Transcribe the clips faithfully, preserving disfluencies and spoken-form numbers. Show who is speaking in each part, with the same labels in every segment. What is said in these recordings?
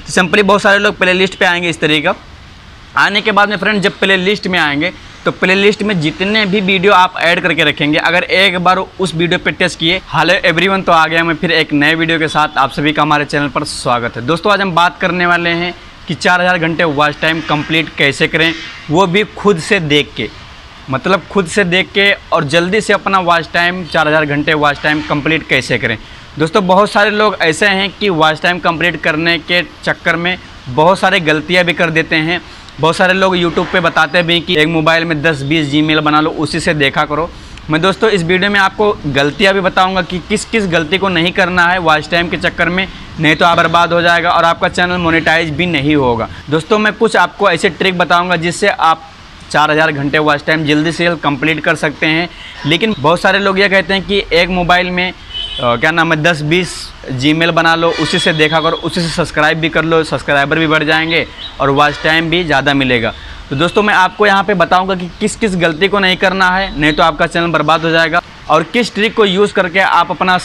Speaker 1: तो सिंपली बहुत सारे लोग प्ले लिस्ट पर आएंगे। इस तरीके का आने के बाद में फ्रेंड जब प्ले लिस्ट में आएंगे तो प्ले लिस्ट में जितने भी वीडियो आप ऐड करके रखेंगे, अगर एक बार उस वीडियो पे टच किए, हेलो एवरीवन, तो आ गया मैं फिर एक नए वीडियो के साथ। आप सभी का हमारे चैनल पर स्वागत है। दोस्तों आज हम बात करने वाले हैं कि चार हज़ार घंटे वॉच टाइम कंप्लीट कैसे करें, वो भी खुद से देख के, मतलब खुद से देख के और जल्दी से अपना वॉच टाइम चार हज़ार घंटे वॉच टाइम कंप्लीट कैसे करें। दोस्तों बहुत सारे लोग ऐसे हैं कि वॉच टाइम कंप्लीट करने के चक्कर में बहुत सारे गलतियाँ भी कर देते हैं। बहुत सारे लोग यूट्यूब पे बताते भी कि एक मोबाइल में दस बीस जीमेल बना लो, उसी से देखा करो। मैं दोस्तों इस वीडियो में आपको गलतियां भी बताऊंगा कि किस किस गलती को नहीं करना है वॉच टाइम के चक्कर में, नहीं तो आप बर्बाद हो जाएगा और आपका चैनल मोनेटाइज भी नहीं होगा। दोस्तों मैं कुछ आपको ऐसे ट्रिक बताऊँगा जिससे आप चार हज़ार घंटे वॉच टाइम जल्दी से कंप्लीट कर सकते हैं। लेकिन बहुत सारे लोग ये कहते हैं कि एक मोबाइल में आ, क्या नाम है दस बीस जीमेल बना लो, उसी से देखा करो, उसी से सब्सक्राइब भी कर लो, सब्सक्राइबर भी बढ़ जाएंगे और वॉच टाइम भी ज़्यादा मिलेगा। तो दोस्तों मैं आपको यहाँ पे बताऊंगा कि किस किस गलती को नहीं करना है, नहीं तो आपका चैनल बर्बाद हो जाएगा, और किस ट्रिक को यूज़ करके आप अपना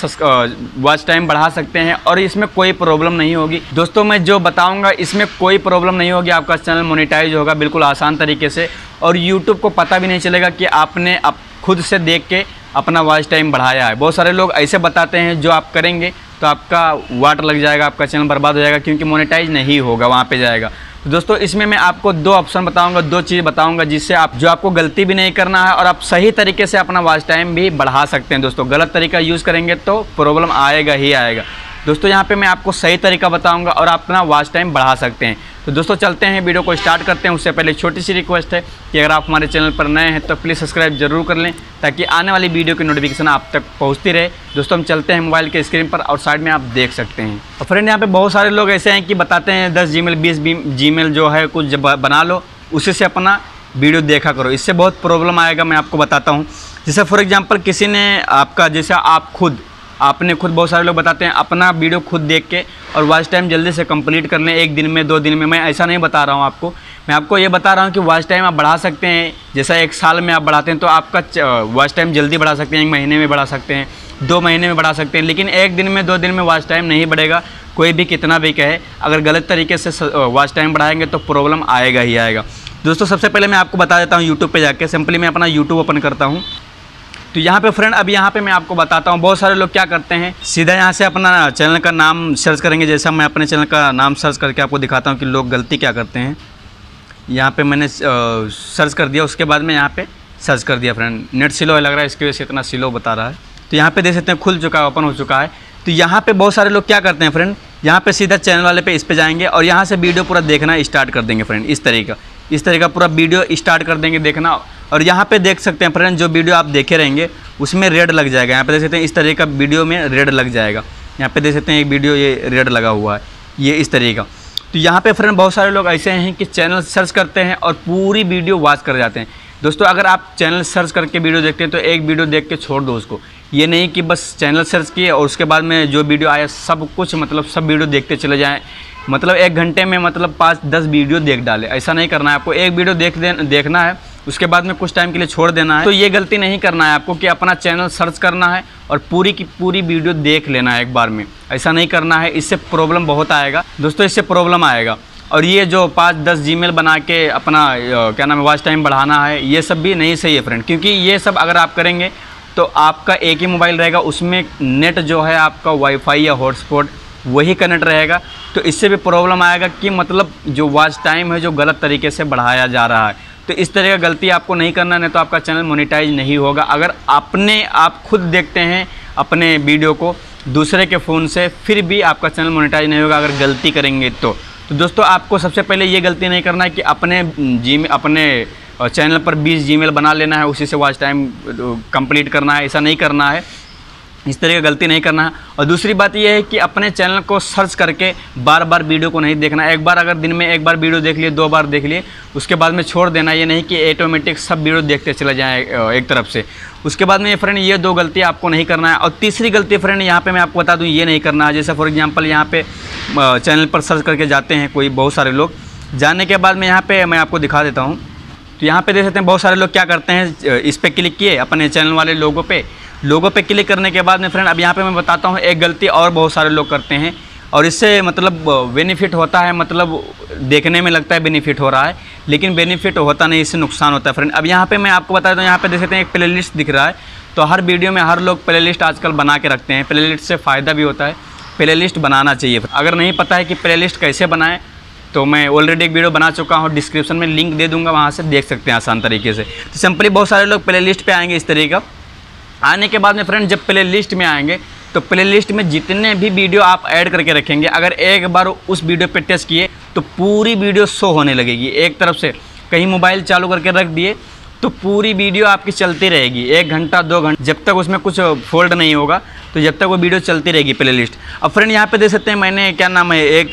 Speaker 1: वॉच टाइम बढ़ा सकते हैं और इसमें कोई प्रॉब्लम नहीं होगी। दोस्तों मैं जो बताऊंगा इसमें कोई प्रॉब्लम नहीं होगी, आपका चैनल मोनेटाइज होगा बिल्कुल आसान तरीके से, और यूट्यूब को पता भी नहीं चलेगा कि आपने अब खुद से देख के अपना वॉच टाइम बढ़ाया है। बहुत सारे लोग ऐसे बताते हैं जो आप करेंगे तो आपका वाट लग जाएगा, आपका चैनल बर्बाद हो जाएगा, क्योंकि मोनेटाइज नहीं होगा, वहाँ पे जाएगा। तो दोस्तों इसमें मैं आपको दो ऑप्शन बताऊंगा, दो चीज़ बताऊंगा जिससे आप जो आपको गलती भी नहीं करना है और आप सही तरीके से अपना वॉच टाइम भी बढ़ा सकते हैं। दोस्तों गलत तरीका यूज़ करेंगे तो प्रॉब्लम आएगा ही आएगा। दोस्तों यहाँ पे मैं आपको सही तरीका बताऊंगा और आप अपना वॉच टाइम बढ़ा सकते हैं। तो दोस्तों चलते हैं, वीडियो को स्टार्ट करते हैं। उससे पहले छोटी सी रिक्वेस्ट है कि अगर आप हमारे चैनल पर नए हैं तो प्लीज़ सब्सक्राइब जरूर कर लें, ताकि आने वाली वीडियो की नोटिफिकेशन आप तक पहुंचती रहे। दोस्तों हम चलते हैं मोबाइल के स्क्रीन पर और साइड में आप देख सकते हैं। और फ्रेंड यहाँ पे बहुत सारे लोग ऐसे हैं कि बताते हैं दस जी मेल बीस जी मेल जो है कुछ बना लो, उसी से अपना वीडियो देखा करो, इससे बहुत प्रॉब्लम आएगा। मैं आपको बताता हूँ। जैसे फॉर एग्जाम्पल किसी ने आपका, जैसे आप खुद आपने खुद बहुत सारे लोग बताते हैं अपना वीडियो खुद देख के और वॉच टाइम जल्दी से कंप्लीट कर लें एक दिन में, दो दिन में। मैं ऐसा नहीं बता रहा हूँ आपको, मैं आपको ये बता रहा हूँ कि वॉच टाइम आप बढ़ा सकते हैं। जैसा एक साल में आप बढ़ाते हैं तो आपका वॉच टाइम जल्दी बढ़ा सकते हैं, एक महीने में बढ़ा सकते हैं, दो महीने में बढ़ा सकते हैं। लेकिन एक दिन में, दो दिन में वॉच टाइम नहीं बढ़ेगा, कोई भी कितना भी कहे। अगर गलत तरीके से वॉच टाइम बढ़ाएंगे तो प्रॉब्लम आएगा ही आएगा। दोस्तों सबसे पहले मैं आपको बता देता हूँ, यूट्यूब पर जाके सिंपली मैं अपना यूट्यूब ओपन करता हूँ। तो यहाँ पे फ्रेंड अब यहाँ पे मैं आपको बताता हूँ, बहुत सारे लोग क्या करते हैं सीधा यहाँ से अपना चैनल का नाम सर्च करेंगे। जैसा मैं अपने चैनल का नाम सर्च करके आपको दिखाता हूँ कि लोग गलती क्या करते हैं। यहाँ पे मैंने सर्च कर दिया, उसके बाद में यहाँ पे सर्च कर दिया। फ्रेंड नेट स्लो लग रहा है, इसकी वजह से इतना स्लो बता रहा है। तो यहाँ पे देख सकते हैं खुल चुका है, ओपन हो चुका है। तो यहाँ पे बहुत सारे लोग क्या करते हैं फ्रेंड, यहाँ पे सीधा चैनल वाले पे इस पे जाएंगे और यहाँ से वीडियो पूरा देखना स्टार्ट कर देंगे। फ्रेंड इस तरीका इस तरीका पूरा वीडियो स्टार्ट कर देंगे देखना, और यहाँ पे देख सकते हैं फ्रेंड जो वीडियो आप देखे रहेंगे उसमें रेड लग जाएगा। यहाँ पे देख सकते हैं इस तरह का वीडियो में रेड लग जाएगा। यहाँ पे देख सकते हैं एक वीडियो ये रेड लगा हुआ है, ये इस तरह का। तो यहाँ पे फ्रेंड बहुत सारे लोग ऐसे हैं कि चैनल सर्च करते हैं और पूरी वीडियो वॉच कर जाते हैं। दोस्तों अगर आप चैनल सर्च करके वीडियो देखते हैं तो एक वीडियो देख के छोड़ दो उसको। ये नहीं कि बस चैनल सर्च किए और उसके बाद में जो वीडियो आया सब कुछ, मतलब सब वीडियो देखते चले जाएँ, मतलब एक घंटे में मतलब पाँच दस वीडियो देख डाले। ऐसा नहीं करना है आपको, एक वीडियो देख दे देखना है, उसके बाद में कुछ टाइम के लिए छोड़ देना है। तो ये गलती नहीं करना है आपको कि अपना चैनल सर्च करना है और पूरी की पूरी वीडियो देख लेना है एक बार में। ऐसा नहीं करना है, इससे प्रॉब्लम बहुत आएगा दोस्तों, इससे प्रॉब्लम आएगा। और ये जो पाँच दस जीमेल बना के अपना क्या नाम है वॉच टाइम बढ़ाना है, ये सब भी नहीं सही है फ्रेंड, क्योंकि ये सब अगर आप करेंगे तो आपका एक ही मोबाइल रहेगा, उसमें नेट जो है आपका वाईफाई या हॉटस्पॉट वही कनेक्ट रहेगा। तो इससे भी प्रॉब्लम आएगा कि मतलब जो वॉच टाइम है जो गलत तरीके से बढ़ाया जा रहा है। तो इस तरह का गलती आपको नहीं करना, नहीं तो आपका चैनल मोनेटाइज नहीं होगा। अगर आपने आप खुद देखते हैं अपने वीडियो को दूसरे के फ़ोन से, फिर भी आपका चैनल मोनेटाइज नहीं होगा अगर गलती करेंगे तो। तो दोस्तों आपको सबसे पहले ये गलती नहीं करना है कि अपने जी अपने चैनल पर बीस जीमेल बना लेना है, उसी से वॉच टाइम कंप्लीट करना है। ऐसा नहीं करना है, इस तरह की गलती नहीं करना है। और दूसरी बात यह है कि अपने चैनल को सर्च करके बार बार वीडियो को नहीं देखना। एक बार अगर दिन में एक बार वीडियो देख लिए, दो बार देख लिए, उसके बाद में छोड़ देना। ये नहीं कि ऑटोमेटिक सब वीडियो देखते चले जाएँ एक तरफ से। उसके बाद में फ्रेंड ये दो गलती आपको नहीं करना है। और तीसरी गलती फ्रेंड यहाँ पे मैं आपको बता दूँ, ये नहीं करना है। जैसे फॉर एग्जांपल यहाँ पे चैनल पर सर्च करके जाते हैं कोई बहुत सारे लोग, जाने के बाद में यहाँ पे मैं आपको दिखा देता हूँ। तो यहाँ पे देख सकते हैं बहुत सारे लोग क्या करते हैं, इस पर क्लिक किए अपने चैनल वाले लोगों पे, लोगों पे क्लिक करने के बाद में फ्रेंड अब यहाँ पे मैं बताता हूँ एक गलती और बहुत सारे लोग करते हैं। और इससे मतलब बेनिफिट होता है, मतलब देखने में लगता है बेनिफिट हो रहा है, लेकिन बेनिफिट होता नहीं, इससे नुकसान होता है फ्रेंड। अब यहाँ पे मैं आपको बता दूँ, यहाँ पे देख सकते हैं एक प्लेलिस्ट दिख रहा है। तो हर वीडियो में हर लोग प्लेलिस्ट आजकल बना के रखते हैं। प्लेलिस्ट से फ़ायदा भी होता है, प्लेलिस्ट बनाना चाहिए। अगर नहीं पता है कि प्लेलिस्ट कैसे बनाएं, तो मैं ऑलरेडी एक वीडियो बना चुका हूँ, डिस्क्रिप्शन में लिंक दे दूँगा, वहाँ से देख सकते हैं आसान तरीके से। तो सिंपली बहुत सारे लोग प्लेलिस्ट पे आएंगे इस तरीके का। आने के बाद में फ्रेंड जब प्लेलिस्ट में आएंगे तो प्लेलिस्ट में जितने भी वीडियो आप ऐड करके रखेंगे, अगर एक बार उस वीडियो पे टच किए तो पूरी वीडियो शो होने लगेगी। एक तरफ से कहीं मोबाइल चालू करके रख दिए तो पूरी वीडियो आपकी चलती रहेगी, एक घंटा दो घंटा, जब तक उसमें कुछ फोल्ड नहीं होगा तो जब तक वो वीडियो चलती रहेगी प्लेलिस्ट। अब फ्रेंड यहाँ पे देख सकते हैं मैंने क्या नाम है, एक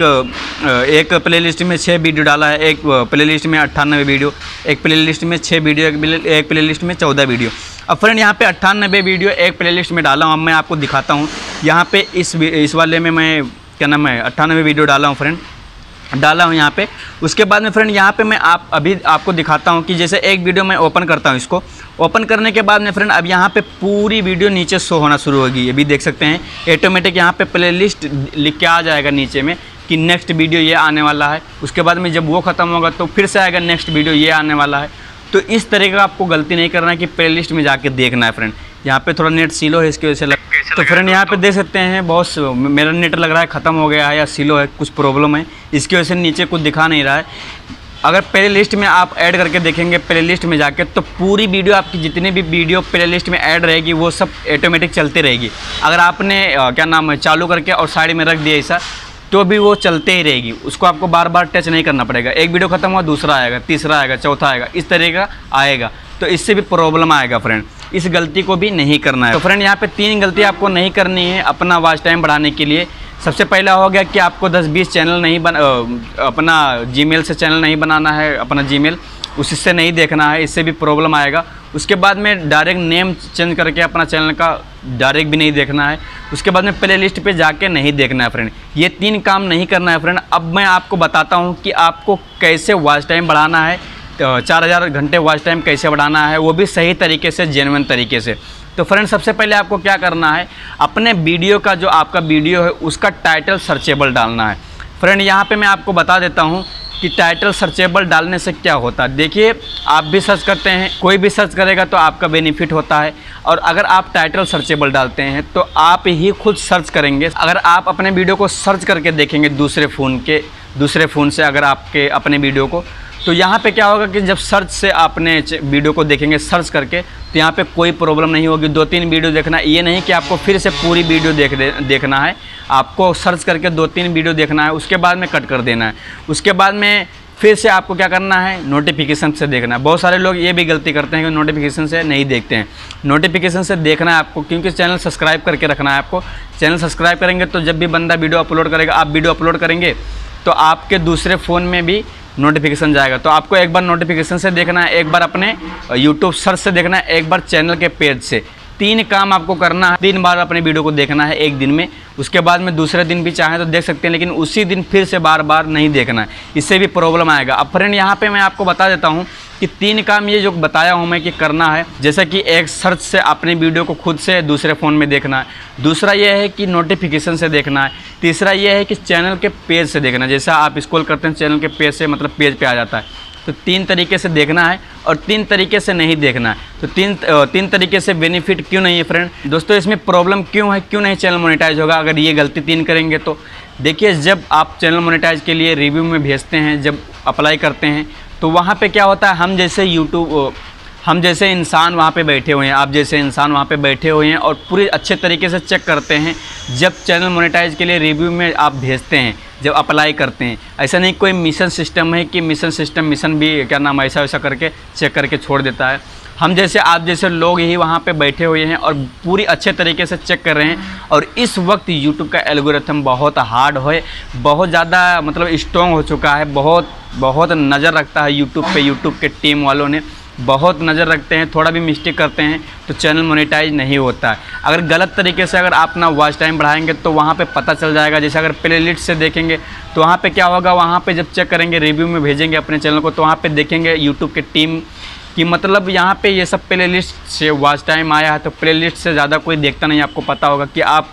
Speaker 1: एक प्लेलिस्ट में छः वीडियो डाला है, एक प्लेलिस्ट में अट्ठानवे वीडियो, एक प्लेलिस्ट में छः वीडियो, एक प्लेलिस्ट में चौदह वीडियो। अब फ्रेंड यहाँ पे अट्ठानबे वीडियो एक प्लेलिस्ट में डाला हूँ। अब मैं आपको दिखाता हूँ, यहाँ पे इस इस वाले में मैं क्या नाम है अट्ठानबे वीडियो डाला हूँ फ्रेंड, डाला हूँ यहाँ पे। उसके बाद में फ्रेंड यहाँ पे मैं आप अभी आपको दिखाता हूँ कि जैसे एक वीडियो मैं ओपन करता हूँ, इसको ओपन करने के बाद में फ्रेंड अब यहाँ पे पूरी वीडियो नीचे शो होना शुरू होगी। ये भी देख सकते हैं ऑटोमेटिक यहाँ पे प्लेलिस्ट लिख के आ जाएगा नीचे में कि नेक्स्ट वीडियो ये आने वाला है। उसके बाद में जब वो ख़त्म होगा तो फिर से आएगा नेक्स्ट वीडियो ये आने वाला है। तो इस तरह का आपको गलती नहीं करना है कि प्लेलिस्ट में जाके देखना है फ्रेंड। यहाँ पे थोड़ा नेट स्लो है, इसकी वजह से लग तो फ्रेंड यहाँ पे देख सकते हैं बहुत मेरा नेट लग रहा है ख़त्म हो गया है या स्लो है, कुछ प्रॉब्लम है, इसकी वजह से नीचे कुछ दिखा नहीं रहा है। अगर प्ले लिस्ट में आप ऐड करके देखेंगे प्ले लिस्ट में जाके तो पूरी वीडियो आपकी जितनी भी वीडियो प्ले लिस्ट में ऐड रहेगी वो सब ऑटोमेटिक चलती रहेगी। अगर आपने क्या नाम है चालू करके और साइड में रख दिया ऐसा तो भी वो चलते ही रहेगी, उसको आपको बार बार टच नहीं करना पड़ेगा। एक वीडियो खत्म हुआ दूसरा आएगा, तीसरा आएगा, चौथा आएगा, इस तरह का आएगा। तो इससे भी प्रॉब्लम आएगा फ्रेंड, इस गलती को भी नहीं करना है। तो फ्रेंड यहाँ पे तीन गलती आपको नहीं करनी है अपना वॉच टाइम बढ़ाने के लिए। सबसे पहला हो गया कि आपको दस बीस चैनल नहीं बन अपना जीमेल से चैनल नहीं बनाना है, अपना जीमेल उससे नहीं देखना है, इससे भी प्रॉब्लम आएगा। उसके बाद में डायरेक्ट नेम चेंज करके अपना चैनल का डायरेक्ट भी नहीं देखना है। उसके बाद में प्ले लिस्ट पर जाके नहीं देखना है फ्रेंड, ये तीन काम नहीं करना है फ्रेंड। अब मैं आपको बताता हूँ कि आपको कैसे वॉच टाइम बढ़ाना है, चार हज़ार घंटे वॉच टाइम कैसे बढ़ाना है, वो भी सही तरीके से, जेन्युइन तरीके से। तो फ्रेंड सबसे पहले आपको क्या करना है, अपने वीडियो का जो आपका वीडियो है उसका टाइटल सर्चेबल डालना है। फ्रेंड यहाँ पे मैं आपको बता देता हूँ कि टाइटल सर्चेबल डालने से क्या होता है। देखिए आप भी सर्च करते हैं, कोई भी सर्च करेगा तो आपका बेनिफिट होता है। और अगर आप टाइटल सर्चेबल डालते हैं तो आप ही खुद सर्च करेंगे। अगर आप अपने वीडियो को सर्च करके देखेंगे दूसरे फ़ोन के दूसरे फ़ोन से अगर आपके अपने वीडियो को, तो यहाँ पे क्या होगा कि जब सर्च से आपने वीडियो को देखेंगे सर्च करके तो यहाँ पे कोई प्रॉब्लम नहीं होगी। दो तीन वीडियो देखना, ये नहीं कि आपको फिर से पूरी वीडियो देख दे, देखना है, आपको सर्च करके दो तीन वीडियो देखना है, उसके बाद में कट कर देना है। उसके बाद में फिर से आपको क्या करना है, नोटिफिकेशन से देखना है। बहुत सारे लोग ये भी गलती करते हैं कि नोटिफिकेशन से नहीं देखते हैं। नोटिफिकेशन से देखना है आपको, क्योंकि चैनल सब्सक्राइब करके रखना है आपको। चैनल सब्सक्राइब करेंगे तो जब भी बंदा वीडियो अपलोड करेगा, आप वीडियो अपलोड करेंगे तो आपके दूसरे फ़ोन में भी नोटिफिकेशन जाएगा। तो आपको एक बार नोटिफिकेशन से देखना है, एक बार अपने यूट्यूब सर्च से देखना है, एक बार चैनल के पेज से। तीन काम आपको करना है, तीन बार अपने वीडियो को देखना है एक दिन में। उसके बाद में दूसरे दिन भी चाहें तो देख सकते हैं, लेकिन उसी दिन फिर से बार बार नहीं देखना है, इससे भी प्रॉब्लम आएगा। अब फ्रेंड यहाँ पे मैं आपको बता देता हूँ कि तीन काम ये जो बताया हूँ मैं कि करना है। जैसे कि एक सर्च से अपने वीडियो को खुद से दूसरे फ़ोन में देखना है, दूसरा ये है कि नोटिफिकेशन से देखना है, तीसरा ये है कि चैनल के पेज से देखना है। जैसा आप स्क्रॉल करते हैं चैनल के पेज से, मतलब पेज पे आ जाता है। तो तीन तरीके से देखना है और तीन तरीके से नहीं देखना है। तो तीन तीन तरीके से बेनिफिट क्यों नहीं है फ्रेंड दोस्तों, इसमें प्रॉब्लम क्यों है, क्यों नहीं चैनल मोनेटाइज होगा अगर ये गलती तीन करेंगे तो। देखिए जब आप चैनल मोनेटाइज के लिए रिव्यू में भेजते हैं, जब अप्लाई करते हैं तो वहाँ पे क्या होता है, हम जैसे यूट्यूब हम जैसे इंसान वहाँ पे बैठे हुए हैं, आप जैसे इंसान वहाँ पे बैठे हुए हैं और पूरे अच्छे तरीके से चेक करते हैं जब चैनल मोनेटाइज के लिए रिव्यू में आप भेजते हैं, जब अप्लाई करते हैं। ऐसा नहीं कोई मिशन सिस्टम है कि मिशन सिस्टम मिशन भी क्या नाम ऐसा वैसा करके चेक करके छोड़ देता है। हम जैसे आप जैसे लोग ही वहाँ पे बैठे हुए हैं और पूरी अच्छे तरीके से चेक कर रहे हैं। और इस वक्त यूट्यूब का एल्गोरिथम बहुत हार्ड है, बहुत ज़्यादा मतलब स्ट्रॉन्ग हो चुका है, बहुत बहुत नज़र रखता है यूट्यूब पे। यूट्यूब के टीम वालों ने बहुत नज़र रखते हैं, थोड़ा भी मिस्टेक करते हैं तो चैनल मोनेटाइज नहीं होता है। अगर गलत तरीके से अगर आप अपना वॉच टाइम बढ़ाएंगे तो वहाँ पे पता चल जाएगा। जैसे अगर प्ले लिस्ट से देखेंगे तो वहाँ पे क्या होगा, वहाँ पे जब चेक करेंगे रिव्यू में भेजेंगे अपने चैनल को तो वहाँ पे देखेंगे यूट्यूब के टीम कि मतलब यहाँ पे ये सब प्ले लिस्ट से वॉच टाइम आया है। तो प्ले लिस्ट से ज़्यादा कोई देखता नहीं, आपको पता होगा कि आप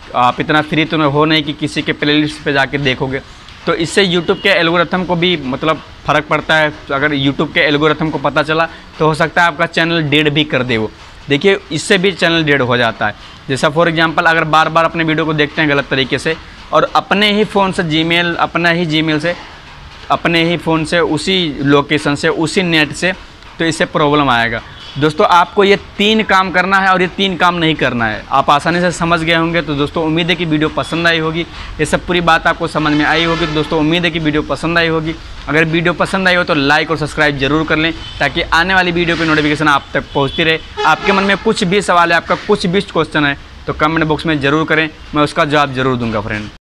Speaker 1: आप इतना फ्री तो हो नहीं कि किसी के प्लेलिस्ट पे जाके देखोगे। तो इससे यूट्यूब के एल्गोरिथम को भी मतलब फ़र्क पड़ता है। तो अगर यूट्यूब के एल्गोरिथम को पता चला तो हो सकता है आपका चैनल डेड भी कर दे वो। देखिए इससे भी चैनल डेड हो जाता है। जैसा फॉर एग्जांपल अगर बार बार अपने वीडियो को देखते हैं गलत तरीके से और अपने ही फ़ोन से जीमेल अपना ही जीमेल से अपने ही फ़ोन से उसी लोकेशन से उसी नेट से, तो इससे प्रॉब्लम आएगा। दोस्तों आपको ये तीन काम करना है और ये तीन काम नहीं करना है। आप आसानी से समझ गए होंगे। तो दोस्तों उम्मीद है कि वीडियो पसंद आई होगी। ये सब पूरी बात आपको समझ में आई होगी। तो दोस्तों उम्मीद है कि वीडियो पसंद आई होगी। अगर वीडियो पसंद आई हो तो लाइक और सब्सक्राइब जरूर कर लें ताकि आने वाली वीडियो की नोटिफिकेशन आप तक पहुँचती रहे। आपके मन में कुछ भी सवाल है, आपका कुछ भी क्वेश्चन है तो कमेंट बॉक्स में ज़रूर करें, मैं उसका जवाब ज़रूर दूंगा फ्रेंड।